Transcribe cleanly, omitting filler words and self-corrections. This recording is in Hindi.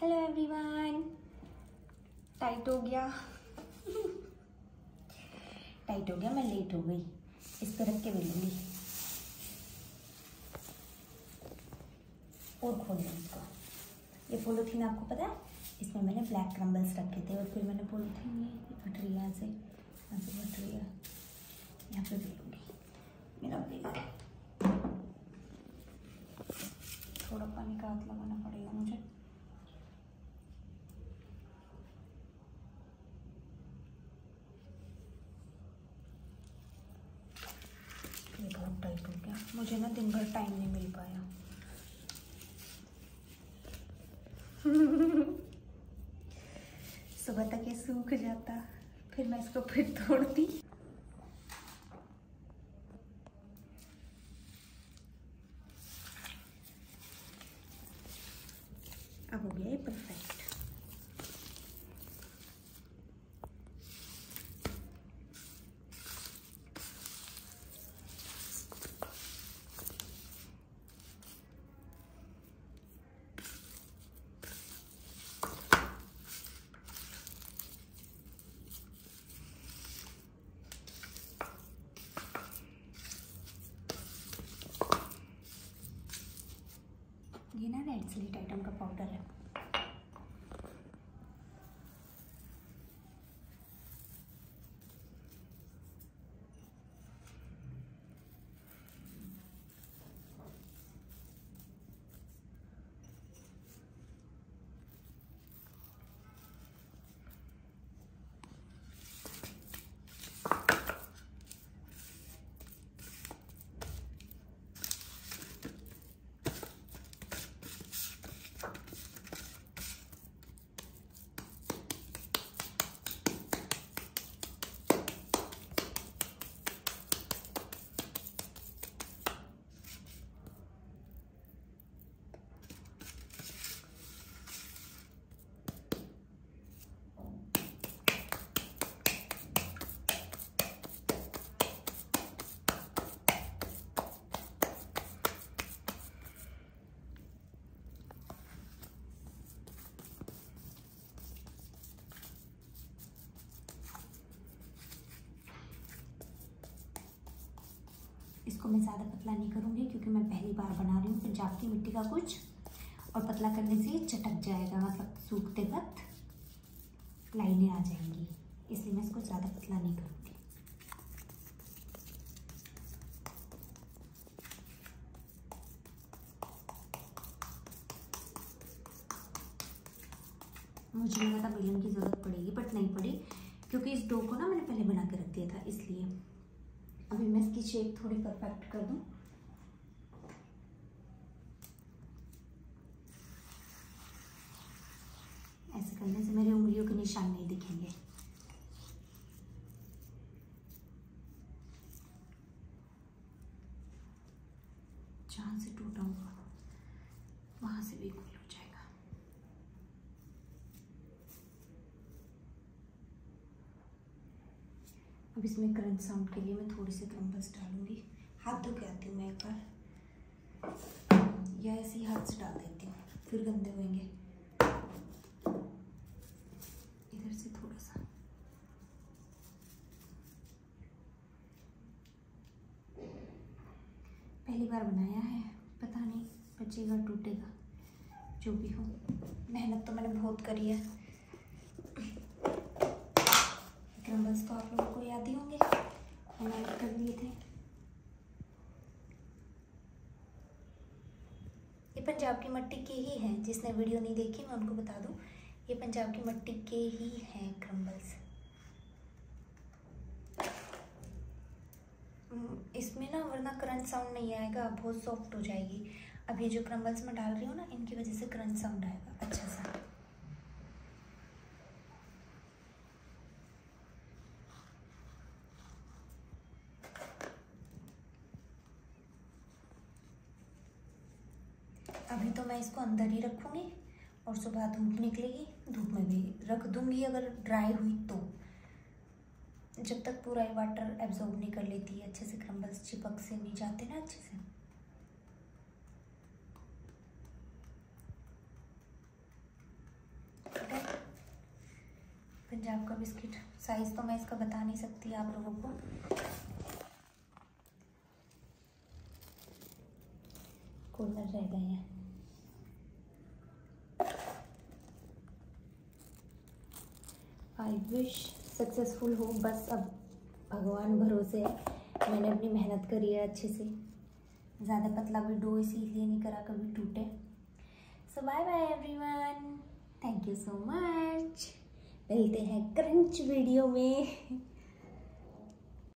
Hello everyone. टाइट हो गया टाइट हो गया, मैं लेट हो गई। इस पर रख के बेलूंगी और खोल दूँ इसको। ये पॉलीथीन आपको पता है, इसमें मैंने ब्लैक क्रम्बल्स रखे थे और फिर मैंने पॉलीथीन ये फट रही है, यहाँ से फट रही है, यहाँ पे बेलूंगी। मेरा बेल थोड़ा पानी का हाथ लगाना पड़ेगा मुझे। ये बहुत टाइट हो गया, मुझे ना दिन भर टाइम नहीं मिल पाया सुबह तक ये सूख जाता, फिर मैं इसको फिर तोड़ती। अब हो गया ये परफेक्ट। ये ना रेड चिली आइटम का पाउडर है। इसको मैं ज़्यादा पतला नहीं करूँगी क्योंकि मैं पहली बार बना रही हूँ पंजाब की मिट्टी का कुछ, और पतला करने से ये चटक जाएगा, मतलब सूखते वक्त लाइनें आ जाएंगी, इसलिए मैं इसको ज़्यादा पतला नहीं करूँगी। मुझे नहीं पता बेलन की ज़रूरत पड़ेगी, बट नहीं पड़ी क्योंकि इस डो को ना मैंने पहले बना के रख दिया था, इसलिए। अभी मैं इसकी शेप थोड़ी परफेक्ट कर दूं। ऐसे करने से मेरी उंगलियों के निशान नहीं दिखेंगे। जहां से टूटा होगा वहां से भी गोल हो जाएगा। अब इसमें करंट साउंड के लिए मैं थोड़ी सी क्रम्बल्स डालूंगी। हाथ धो के आती हूँ मैं एक बार, या ऐसे ही हाथ से डाल देती हूँ, फिर गंदे होंगे। इधर से थोड़ा सा। पहली बार बनाया है, पता नहीं बचेगा टूटेगा, जो भी हो। मेहनत तो मैंने बहुत करी है। क्रम्बल्स तो आप लोगों को याद ही होंगे, मैंने कर लिए थे। ये पंजाब की मिट्टी के ही हैं, जिसने वीडियो नहीं देखी मैं उनको बता दूं, ये पंजाब की मिट्टी के ही हैं क्रम्बल्स। इसमें ना वरना क्रंच साउंड नहीं आएगा, बहुत सॉफ्ट हो जाएगी। अब ये जो क्रम्बल्स मैं डाल रही हूँ ना, इनकी वजह से क्रंच साउंड आएगा अच्छा सा। अभी तो मैं इसको अंदर ही रखूँगी और सुबह धूप निकलेगी, धूप में भी रख दूँगी अगर ड्राई हुई तो, जब तक पूरा वाटर एब्जॉर्ब नहीं कर लेती है अच्छे से, क्रम्बल्स चिपक से नहीं जाते ना अच्छे से। पंजाब का बिस्किट। साइज तो मैं इसका बता नहीं सकती आप लोगों को। कॉर्नर रह गए हैं। आई विश सक्सेसफुल हो, बस अब भगवान भरोसे है। मैंने अपनी मेहनत करी है अच्छे से। ज़्यादा पतला भी डो इसीलिए नहीं करा कभी टूटे। So bye bye everyone, thank you so much. मिलते हैं क्रंच वीडियो में।